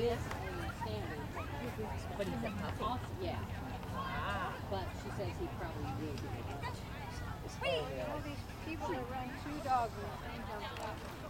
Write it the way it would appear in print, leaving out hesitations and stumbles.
is a standard, But he's a puppy. yeah. Wow. But she says he probably will be. All these people that run 2 dogs in the same jump stop.